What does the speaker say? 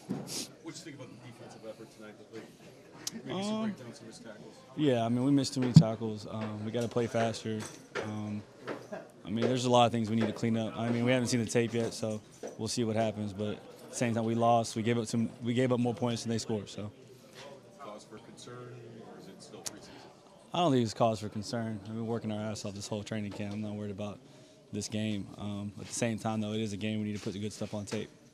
What do you think about the defensive effort tonight? Maybe some breakdowns, some missed tackles. Yeah, I mean, we missed too many tackles. We got to play faster. I mean, there's a lot of things we need to clean up. I mean, we haven't seen the tape yet, so we'll see what happens. But at the same time, we lost. We gave up more points than they scored. So. Cause for concern, or is it still preseason? I don't think it's cause for concern. We've been working our ass off this whole training camp. I'm not worried about this game. At the same time, though, it is a game. We need to put the good stuff on tape.